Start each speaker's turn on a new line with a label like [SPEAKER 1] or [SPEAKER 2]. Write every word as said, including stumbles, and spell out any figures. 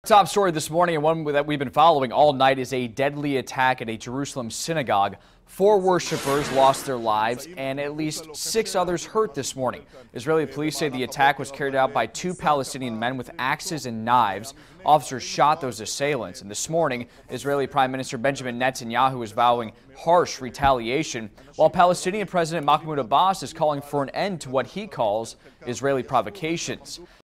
[SPEAKER 1] Top story this morning, and one that we've been following all night, is a deadly attack at a Jerusalem synagogue. Four worshippers lost their lives and at least six others hurt this morning. Israeli police say the attack was carried out by two Palestinian men with axes and knives. Officers shot those assailants, and this morning, Israeli Prime Minister Benjamin Netanyahu is vowing harsh retaliation, while Palestinian President Mahmoud Abbas is calling for an end to what he calls Israeli provocations.